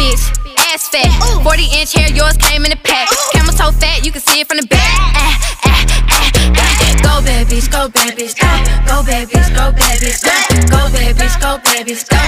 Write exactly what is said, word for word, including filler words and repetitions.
bitch, ass fat. forty inch hair, yours came in a pack. Camel so fat, you can see it from the back. Ah, ah, ah, ah. Go bad bitch, go bad bitch, go. Go bad bitch, go bad bitch, go. Go bad bitch, go bad bitch, go.